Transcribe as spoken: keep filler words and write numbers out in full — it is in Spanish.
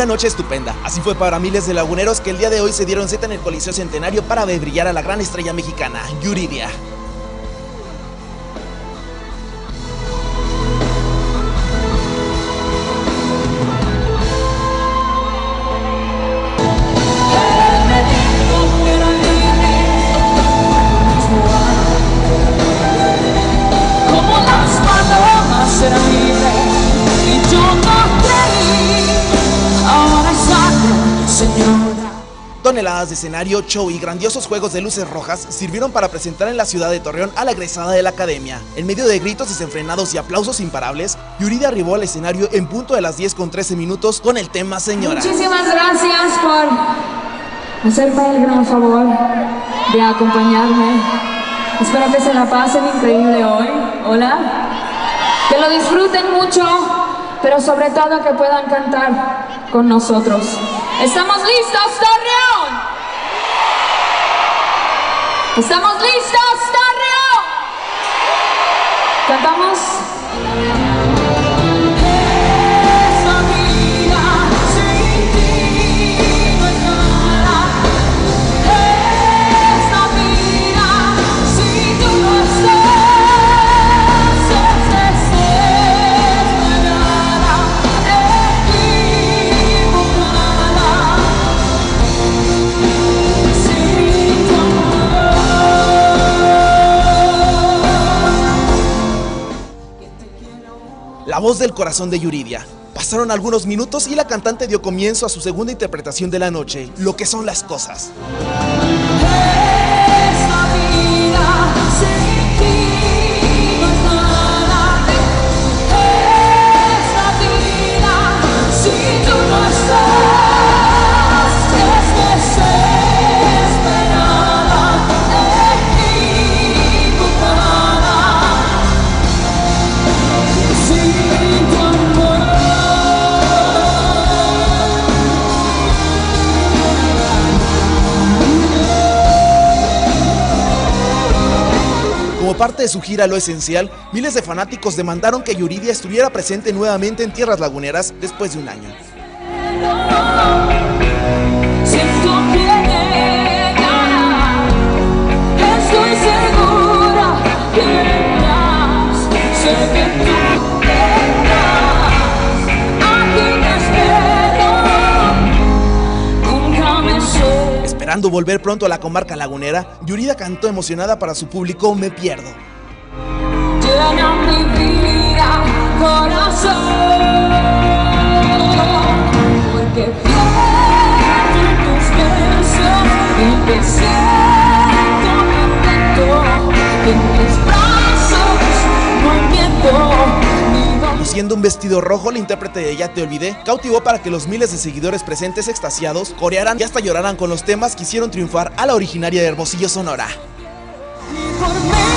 una noche estupenda. Así fue para miles de laguneros que el día de hoy se dieron cita en el Coliseo Centenario para ver brillar a la gran estrella mexicana, Yuridia. Toneladas de escenario, show y grandiosos juegos de luces rojas sirvieron para presentar en la ciudad de Torreón a la egresada de la academia. En medio de gritos desenfrenados y aplausos imparables, Yuridia arribó al escenario en punto de las diez con trece minutos con el tema Señora. Muchísimas gracias por hacerme el gran favor de acompañarme. Espero que se la pasen increíble hoy. Hola. Que lo disfruten mucho, pero sobre todo que puedan cantar con nosotros. ¿Estamos listos, Torreón? ¿Estamos listos, Torreón? ¿Cantamos? La voz del corazón de Yuridia. Pasaron algunos minutos y la cantante dio comienzo a su segunda interpretación de la noche, Lo que son las cosas. Como parte de su gira Lo Esencial, miles de fanáticos demandaron que Yuridia estuviera presente nuevamente en tierras laguneras después de un año. Estoy segura que vendrás, sé que tú vendrás, aquí te espero, nunca me sé. Esperando volver pronto a la comarca lagunera, Yuridia cantó emocionada para su público Me Pierdo. Llena mi vida, corazón, porque pierdo tus besos y te siento contento en mis brazos, no hay miedo. Luciendo un vestido rojo, la intérprete de Ya te olvidé cautivó para que los miles de seguidores presentes extasiados corearan y hasta lloraran con los temas que hicieron triunfar a la originaria de Hermosillo, Sonora. Y por mí